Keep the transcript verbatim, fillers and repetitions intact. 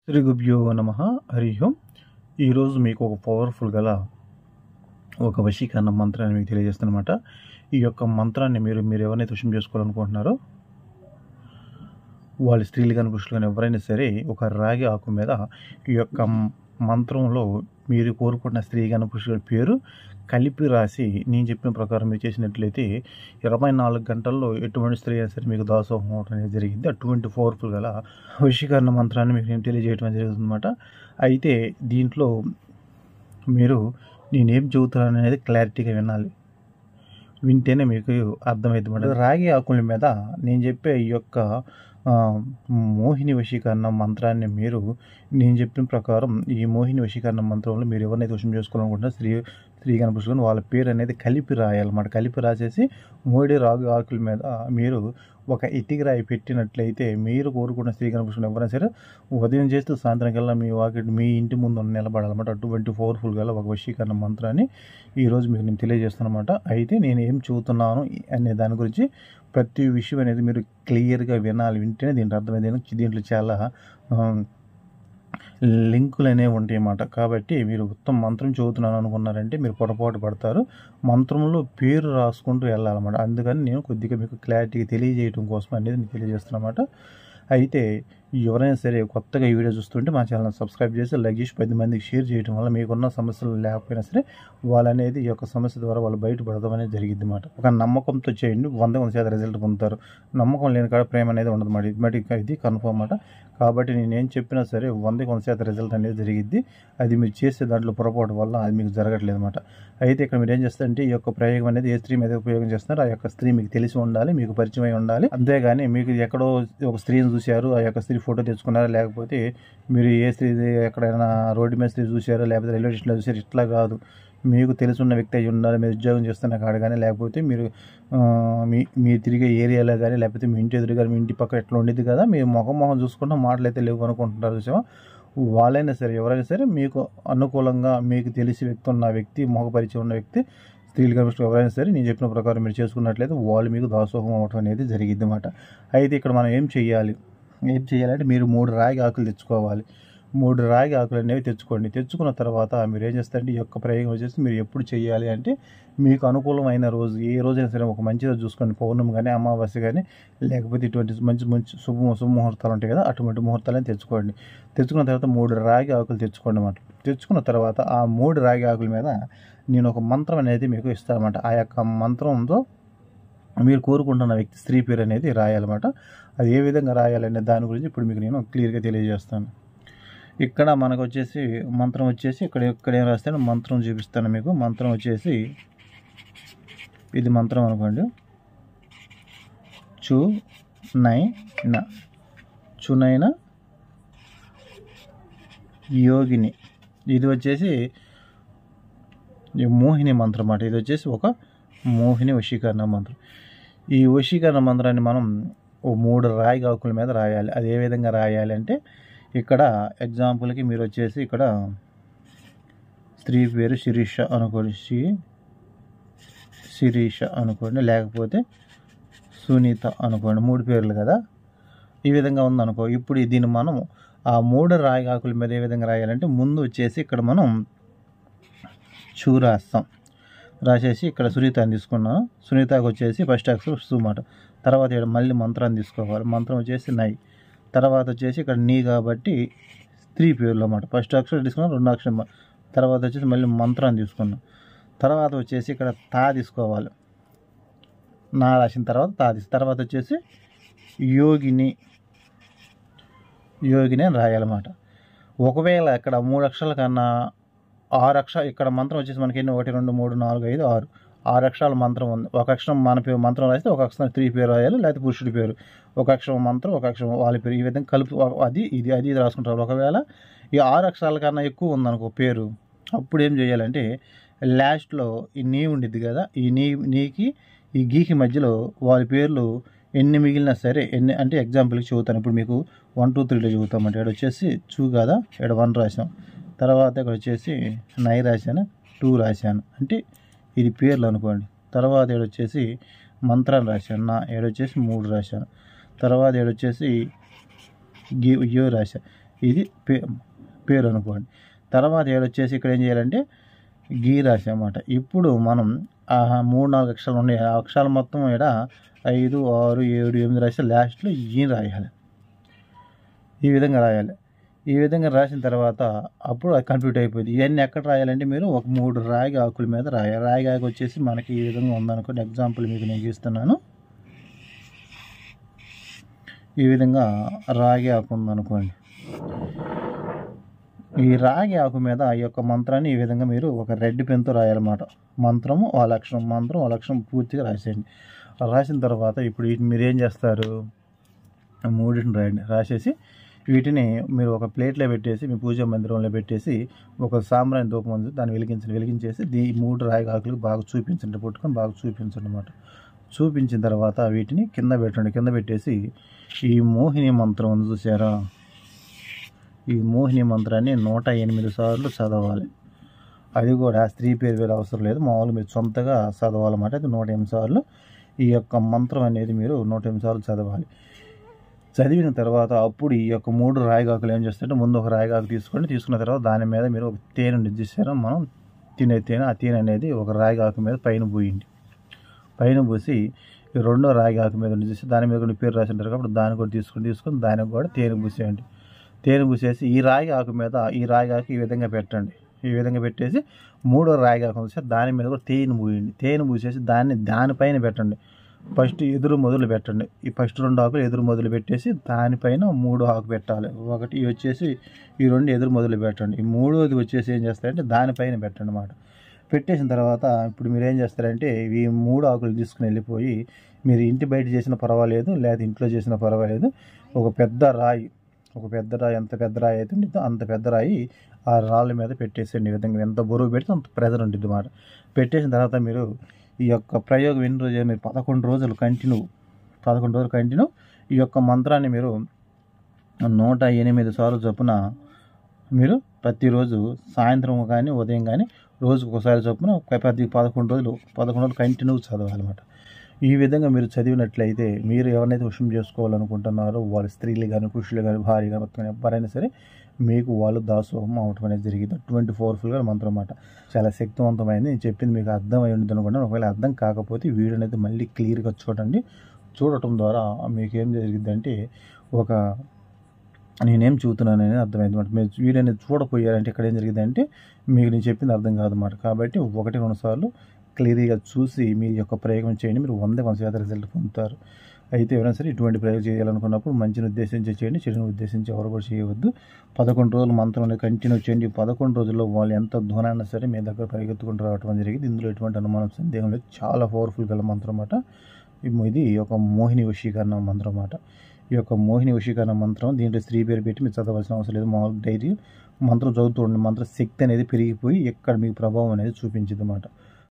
శ్రీ గుభ్యో నమః హరి ఓం. ఈరోజు మీకు ఒక పవర్ఫుల్ గల ఒక వశీకరణ మంత్రాన్ని మీకు తెలియజేస్తానమాట. ఈ యొక్క మంత్రాన్ని మీరు మీరు ఎవరైతే వశం చేసుకోవాలనుకుంటున్నారో వాళ్ళ స్త్రీలు కానీ పురుషులు కానీ ఎవరైనా సరే ఒక రాగి ఆకు మీద ఈ యొక్క మంత్రంలో మీరు కోరుకుంటున్న స్త్రీ కానీ పురుషుల పేరు కలిపి రాసి నేను చెప్పిన ప్రకారం మీరు చేసినట్లయితే ఇరవై నాలుగు గంటల్లో ఎటువంటి స్త్రీ అయినా సరే మీకు దాసోహం అవడం అనేది జరిగింది. అటువంటి పవర్ఫుల్ గల వశీకరణ మంత్రాన్ని మీకు నేను తెలియజేయడం జరుగుతుందన్నమాట. అయితే దీంట్లో మీరు నేనేం చెబుతున్నాను అనేది క్లారిటీగా వినాలి. వింటేనే మీకు అర్థమవుతుంది. రాగి ఆకుల మీద నేను చెప్పే ఈ యొక్క మోహిని వశీకరణ మంత్రాన్ని మీరు నేను చెప్పిన ప్రకారం ఈ మోహిని వశీకరణ మంత్రంలో మీరు ఎవరినైతే వశం చేసుకోవాలనుకుంటున్నా స్త్రీ స్త్రీ కానీ పురుషులు వాళ్ళ పేరు అనేది కలిపి రాయాలన్నమాట. కలిపి రాసేసి మోడి రాగి ఆకుల మీద మీరు ఒక ఇటుక రాయి పెట్టినట్లయితే మీరు కోరుకున్న స్త్రీ కానీ పురుషులు ఎవరైనా సరే ఉదయం చేస్తూ సాయంత్రం కల్లా మీ వాకి మీ ఇంటి ముందు నిలబడాలన్నమాట. అటువంటి పవర్ఫుల్ గల ఒక వశీకరణ మంత్రాన్ని ఈరోజు మీకు నేను తెలియజేస్తాను అనమాట. అయితే నేను ఏం చెబుతున్నాను అనే దాని గురించి ప్రతి విషయం అనేది మీరు క్లియర్గా వినాలి. వింటేనే దీంట్లో అర్థమైంది. దీంట్లో చాలా లింకులు అనేవి ఉంటాయి అన్నమాట. కాబట్టి మీరు ఉత్తమ మంత్రం చదువుతున్నాను అనుకున్నారంటే మీరు పొరపాటు పడతారు. మంత్రంలో పేరు రాసుకుంటూ వెళ్ళాలన్నమాట. అందుకని నేను కొద్దిగా మీకు క్లారిటీగా తెలియజేయడం కోసం అనేది నేను తెలియజేస్తున్నమాట. అయితే ఎవరైనా సరే కొత్తగా ఈ వీడియో చూస్తుంటే మా ఛానల్ సబ్స్క్రైబ్ చేసి లైక్ చేసి పది మందికి షేర్ చేయడం వల్ల మీకున్న సమస్యలు లేకపోయినా సరే వాళ్ళు అనేది ఈ యొక్క సమస్య ద్వారా వాళ్ళు బయటపడడం అనేది జరిగింది అన్నమాట. ఒక నమ్మకంతో చేయండి, వంద వంద శాతం రిజల్ట్ పొందుతారు. నమ్మకం లేని కాడ ప్రేమ అనేది ఉండదు మాట. ఇది ఇది కన్ఫర్మ్ అన్నమాట. కాబట్టి నేనేం చెప్పినా సరే వందకి వంద శాతం రిజల్ట్ అనేది జరిగిద్ది. అది మీరు చేసే దాంట్లో పొరపాటు వల్ల అది మీకు జరగట్లేదు అనమాట. అయితే ఇక్కడ మీరు ఏం చేస్తారంటే ఈ యొక్క ప్రయోగం అనేది ఏ స్త్రీ మీద ఉపయోగం చేస్తున్నారు ఆ యొక్క స్త్రీ మీకు తెలిసి ఉండాలి, మీకు పరిచయం అయి ఉండాలి. అంతేగాని మీకు ఎక్కడో ఒక స్త్రీని చూశారు, ఆ యొక్క స్త్రీ ఫోటో తెచ్చుకున్నారా, లేకపోతే మీరు ఏ స్త్రీ ఎక్కడైనా రోడ్డు మీద స్త్రీ చూశారో లేకపోతే రైల్వే స్టేషన్లో చూసారు, ఇట్లా కాదు. మీకు తెలుసున్న వ్యక్తి అయి ఉండాలి. మీరు ఉద్యోగం చేస్తున్న కాడ కానీ లేకపోతే మీరు మీ మీరు తిరిగే ఏరియాలో కానీ లేకపోతే మీ ఇంటి ఎదురు కానీ మీ ఇంటి పక్కన ఎట్లా ఉండేది కదా, మీరు ముఖం మొహం చూసుకుంటే మాటలు అయితే లేవు అనుకుంటుంటారు చూసామా. వాళ్ళైనా సరే ఎవరైనా సరే మీకు అనుకూలంగా మీకు తెలిసి వ్యక్తి ఉన్న వ్యక్తి ముఖ పరిచయం ఉన్న వ్యక్తి స్త్రీలు కనిపిస్తూ ఎవరైనా సరే నేను చెప్పిన ప్రకారం మీరు చేసుకున్నట్లయితే వాళ్ళు మీకు దాసోహం అవడం అనేది జరిగింది అన్నమాట. అయితే ఇక్కడ మనం ఏం చేయాలి ఏం చేయాలంటే మీరు మూడు రాగి ఆకులు తెచ్చుకోవాలి. మూడు రాగి ఆకులు అనేవి తెచ్చుకోండి. తెచ్చుకున్న తర్వాత మీరు ఏం చేస్తారంటే ఈ యొక్క ప్రయోగం వచ్చేసి మీరు ఎప్పుడు చేయాలి అంటే మీకు అనుకూలమైన రోజు ఏ రోజైనా సరే ఒక మంచి రోజు చూసుకోండి. పౌర్ణమి కానీ అమావాస్య కానీ లేకపోతే ఇటువంటి మంచి మంచి శుభ శుభముహూర్తాలు ఉంటాయి కదా, అటువంటి ముహూర్తాలను తెచ్చుకోండి. తెచ్చుకున్న తర్వాత మూడు రాగి ఆకులు తెచ్చుకోండి అన్నమాట. తెచ్చుకున్న తర్వాత ఆ మూడు రాగి ఆకుల మీద నేను ఒక మంత్రం అనేది మీకు ఇస్తాను అన్నమాట. ఆ యొక్క మంత్రంతో మీరు కోరుకుంటున్న వ్యక్తి స్త్రీ పేరు అనేది రాయాలన్నమాట. అది ఏ విధంగా రాయాలనే దాని గురించి ఇప్పుడు మీకు నేను క్లియర్గా తెలియజేస్తాను. ఇక్కడ మనకు వచ్చేసి మంత్రం వచ్చేసి ఇక్కడ ఇక్కడ ఏం రాస్తాను మంత్రం చూపిస్తాను మీకు. మంత్రం వచ్చేసి ఇది మంత్రం అనుకోండి. చు నై న చునైన యోగిని. ఇది వచ్చేసి మోహిని మంత్రం అన్నమాట. ఇది వచ్చేసి ఒక మోహిని వశీకరణ మంత్రం. ఈ వశీకరణ మంత్రాన్ని మనం ఓ మూడు రాగి ఆకుల మీద రాయాలి. అది ఏ విధంగా రాయాలి అంటే ఇక్కడ ఎగ్జాంపుల్కి మీరు వచ్చేసి ఇక్కడ స్త్రీ పేరు శిరీష అనుకోండి, శ్రీ శిరీష అనుకోండి, లేకపోతే సునీత అనుకోండి. మూడు పేర్లు కదా, ఈ విధంగా ఉందనుకో. ఇప్పుడు దీన్ని మనం ఆ మూడు రాగి ఆకుల మీద ఏ విధంగా రాయాలంటే ముందు వచ్చేసి ఇక్కడ మనం చూ రాస్తాం. రాసేసి ఇక్కడ సునీతని తీసుకున్నాను. సునీతకు వచ్చేసి ఫస్ట్ అక్షరం సు మాట. తర్వాత ఇక్కడ మళ్ళీ మంత్రాన్ని తీసుకోవాలి. మంత్రం వచ్చేసి నై. తర్వాత వచ్చేసి ఇక్కడ నీ కాబట్టి స్త్రీ పేర్లు అన్నమాట. ఫస్ట్ అక్షరం తీసుకున్నాం, రెండు అక్షరం. తర్వాత వచ్చేసి మళ్ళీ మంత్రాన్ని తీసుకున్నాం. తర్వాత వచ్చేసి ఇక్కడ తా తీసుకోవాలి. నా రాసిన తర్వాత తా తీసు తర్వాత వచ్చేసి యోగిని యోగిని అని రాయాలన్నమాట. ఒకవేళ ఇక్కడ మూడు అక్షరాల కన్నా ఆరు అక్షరాలు ఇక్కడ మంత్రం వచ్చేసి మనకి ఎన్ని ఒకటి రెండు మూడు నాలుగు ఐదు ఆరు ఆరు అక్షరాల మంత్రం ఉంది. ఒక అక్షరం మన పేరు మంత్రం రాస్తే ఒక అక్షరం స్త్రీ పేరు రాయాలి, లేకపోతే పురుషుడి పేరు. ఒక అక్షరం మంత్రం ఒక అక్షరం వాళ్ళ పేరు. ఈ విధంగా కలుపు అది ఇది అది ఇది రాసుకుంటారు. ఒకవేళ ఈ ఆరు అక్షరాల కన్నా ఎక్కువ ఉందనుకో పేరు, అప్పుడు ఏం చేయాలంటే లాస్ట్లో ఈ నీ ఉండిద్ది కదా, ఈ నీ నీకి ఈ గీకి మధ్యలో వాళ్ళ పేర్లు ఎన్ని మిగిలినా సరే ఎన్ని అంటే ఎగ్జాంపుల్కి చదువుతాను. ఇప్పుడు మీకు వన్ టూ త్రీలో చదువుతామంటే ఇక్కడ వచ్చేసి చూ కదా, ఇక్కడ వన్ రాసాం. తర్వాత ఇక్కడ వచ్చేసి నై రాశాను, టూ రాశాను అంటే ఇది పేర్లు అనుకోండి. తర్వాత ఇక్కడ వచ్చేసి మంత్రాన్ని రాశాను. నా ఏడు వచ్చేసి మూడు రాశాను. తర్వాత ఏడు వచ్చేసి గి యో రాశా. ఇది పే పేరు అనుకోండి. తర్వాత ఏడు వచ్చేసి ఇక్కడ ఏం చేయాలంటే గీ రాశి అన్నమాట. ఇప్పుడు మనం ఆ మూడు నాలుగు అక్షరాలు ఉన్నాయి, ఆ అక్షరాలు మొత్తం ఇక్కడ ఐదు ఆరు ఏడు ఎనిమిది రాసి లాస్ట్లో ఈ రాయాలి. ఈ విధంగా రాయాలి. ఈ విధంగా రాసిన తర్వాత అప్పుడు అది కంప్లీట్ అయిపోయింది. ఇవన్నీ ఎక్కడ రాయాలంటే మీరు ఒక మూడు రాగి ఆకుల మీద రాయాలి. రాగి ఆకు వచ్చేసి మనకి ఈ విధంగా ఉందనుకోండి. ఎగ్జాంపుల్ మీకు నేను గీస్తున్నాను. ఈ విధంగా రాగి ఆకు ఉందనుకోండి. ఈ రాగి ఆకు మీద ఈ యొక్క మంత్రాన్ని ఈ విధంగా మీరు ఒక రెడ్ పెన్తో రాయాలన్నమాట. మంత్రము ఆ లక్షణం, మంత్రం ఆ లక్షణం పూర్తిగా రాసేయండి. రాసిన తర్వాత ఇప్పుడు వీటిని మీరు ఏం చేస్తారు, మూడింటిని రాయండి. రాసేసి వీటిని మీరు ఒక ప్లేట్లో పెట్టేసి మీ పూజా మందిరంలో పెట్టేసి ఒక సాంబ్రాణి ధూపం ఉంది దాన్ని వెలిగించండి. వెలిగించేసి దీ మూడు రాగి ఆకులకు బాగా చూపించండి, పట్టుకొని బాగా చూపించండి అన్నమాట. చూపించిన తర్వాత వీటిని కింద పెట్టండి. కింద పెట్టేసి ఈ మోహిని మంత్రం ఉంది చూసారా, ఈ మోహిని మంత్రాన్ని నూట ఎనిమిది సార్లు చదవాలి. అది కూడా స్త్రీ పేరు వేరే అవసరం లేదు, మామూలుగా మీరు సొంతగా చదవాలన్నమాట. అది నూట ఎనిమిది సార్లు ఈ యొక్క మంత్రం అనేది మీరు నూట ఎనిమిది సార్లు చదవాలి. చదివిన తర్వాత అప్పుడు ఈ యొక్క మూడు రాయిగాకులు ఏం చేస్తారంటే ముందు ఒక రాయిగాకు తీసుకోండి. తీసుకున్న తర్వాత దాని మీద మీరు ఒక తేనె నిర్దిస్తారో మనం తినే తేనె, ఆ తేనె అనేది ఒక రాయిగాకు మీద పైన పోయండి. పైన పోసి రెండో రాయిగాకు మీద నిర్దిస్తే దాని మీద కూడా పేరు రాసి ఉంటారు కాబట్టి దాన్ని కూడా తీసుకొని తీసుకొని దానికి కూడా తేనె పూసేయండి. తేనె పూసేసి ఈ రాగి ఆకు మీద ఈ రాగి ఆకు ఈ విధంగా పెట్టండి. ఈ విధంగా పెట్టేసి మూడో రాగి ఆకు వచ్చేసి దాని మీద కూడా తేనె పూయండి. తేనె పూసేసి దాన్ని దానిపైన పెట్టండి. ఫస్ట్ ఎదురు మొదలు పెట్టండి. ఈ ఫస్ట్ రెండు ఆకులు ఎదురు మొదలు పెట్టేసి దానిపైన మూడో ఆకు పెట్టాలి. ఒకటి వచ్చేసి ఈ రెండు ఎదురు మొదలు పెట్టండి. ఈ మూడోది వచ్చేసి ఏం చేస్తారంటే దానిపైన పెట్టండి అన్నమాట. పెట్టేసిన తర్వాత ఇప్పుడు మీరు ఏం చేస్తారంటే ఈ మూడు ఆకులు తీసుకుని వెళ్ళిపోయి మీరు ఇంటి బయట చేసినా పర్వాలేదు, లేదా ఇంట్లో చేసినా పర్వాలేదు, ఒక పెద్ద రాయి, ఒక పెద్ద రాయి ఎంత పెద్ద రాయి అయితే ఉంటుందో అంత పెద్ద రాయి ఆ రాళ్ళ మీద పెట్టేసేయండి. ఈ విధంగా ఎంత బరువు పెడితే అంత ప్రెజర్ ఉంటుంది అన్నమాట. పెట్టేసిన తర్వాత మీరు ఈ యొక్క ప్రయోగం ఎన్ని రోజులు మీరు పదకొండు రోజులు కంటిన్యూ పదకొండు రోజులు కంటిన్యూ ఈ యొక్క మంత్రాన్ని మీరు నూట ఎనిమిది సార్లు చొప్పున మీరు ప్రతిరోజు సాయంత్రం కానీ ఉదయం కానీ రోజుకు ఒకసారి చొప్పున పది పదకొండు రోజులు పదకొండు రోజులు కంటిన్యూ చదవాలన్నమాట. ఈ విధంగా మీరు చదివినట్లయితే మీరు ఎవరినైతే వశం చేసుకోవాలనుకుంటున్నారో వాళ్ళ స్త్రీలు కానీ పురుషులు కానీ భార్య కానీ మొత్తం ఎవరైనా సరే మీకు వాళ్ళు దాసోహం అవటం అనేది జరిగింది. అటువంటి పవర్ఫుల్గా మంత్రం అన్నమాట. చాలా శక్తివంతమైంది. నేను చెప్పింది మీకు అర్థం అయి ఉంటుంది అనుకుంటాను. ఒకవేళ అర్థం కాకపోతే వీడియో అనేది మళ్ళీ క్లియర్గా చూడండి. చూడటం ద్వారా మీకు ఏం జరిగిందంటే ఒక నేనేం చూస్తున్నాను అనేది అర్థమైంది అనమాట. మీరు వీడియో అనేది చూడపోయారంటే ఇక్కడ ఏం జరిగిందంటే మీకు నేను చెప్పింది అర్థం కాదన్నమాట. కాబట్టి ఒకటి రెండు సార్లు క్లియర్గా చూసి మీ యొక్క ప్రయోగం చేయండి. మీరు వంద వంద శాతం రిజల్ట్ పొందుతారు. అయితే ఎవరైనా సరే ఇటువంటి ప్రయోగం చేయాలనుకున్నప్పుడు మంచిని ఉద్దేశించి చేయండి, చెడుని ఉద్దేశించి ఎవరు కూడా చేయవద్దు. పదకొండు రోజులు మంత్రం అనేది కంటిన్యూ చేయండి. పదకొండు రోజుల్లో వాళ్ళు ఎంత దూరాన్ని సరే మీ దగ్గర పరిగెత్తుకుంటూ రావడం జరిగింది. ఇందులో ఎటువంటి అనుమానం సందేహం లేదు. చాలా పవర్ఫుల్ గల మంత్రం అన్నమాట. ఇది ఒక మోహిని వశీకరణ మంత్రం అన్నమాట. ఈ యొక్క మోహిని వశీకరణ మంత్రం దీంట్లో స్త్రీ పేరు పెట్టి మీరు చదవాల్సిన అవసరం లేదు. మామూలు డైరీ మంత్రం చదువుతూ ఉండండి. మంత్ర శక్తి అనేది పెరిగిపోయి ఎక్కడ మీకు ప్రభావం అనేది చూపించింది అన్నమాట.